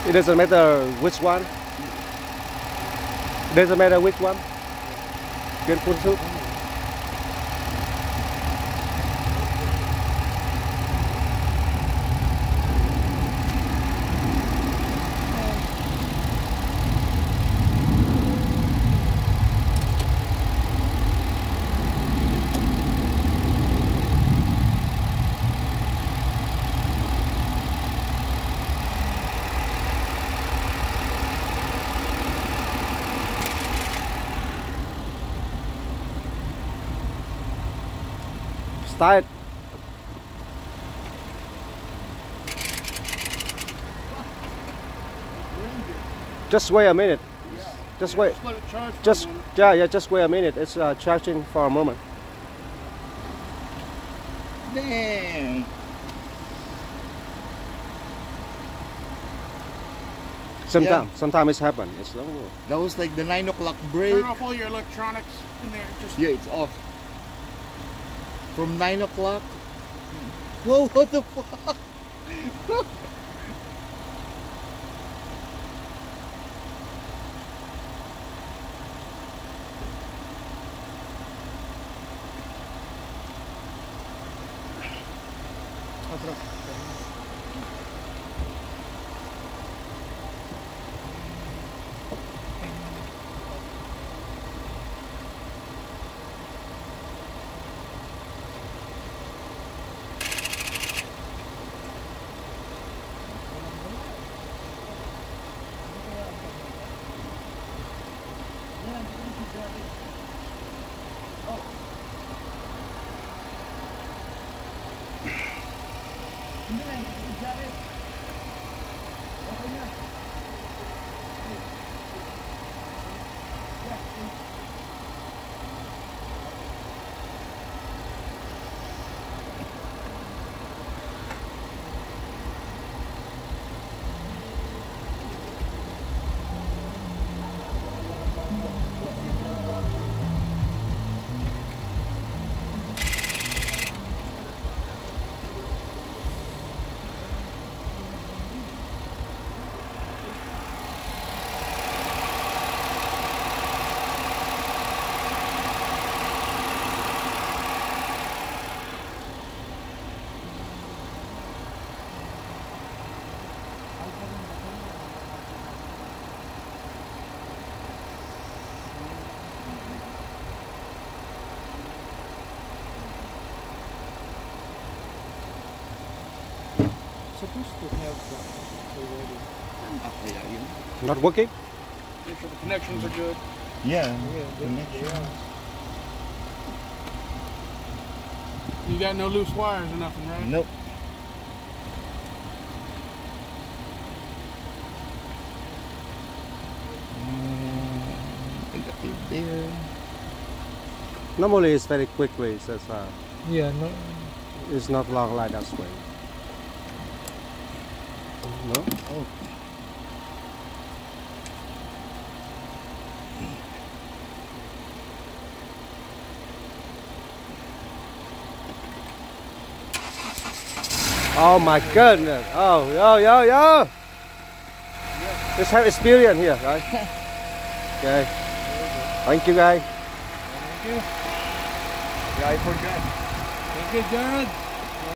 It doesn't matter which one. It doesn't matter which one. Can put soup. Start. Just wait a minute. Just wait. Just yeah. Just wait a minute. It's charging for a moment. Damn. Sometimes it's happened. It's long. That was like the 9 o'clock break. Turn off all your electronics in there. Just Yeah, it's off. From 9 o'clock. Whoa, what the fuck? supposed to have already. Not working? Make sure the connections are good. Yeah, Yeah. You got no loose wires or nothing, right? Nope. Negative there. Normally it's very quickly, so Yeah, no. it's not long like that way. No? Oh. Oh my goodness! Oh, yo! Just have experience here, right? Okay. Thank you, guys. Thank you. Yeah, I forgot. Thank you, Jared.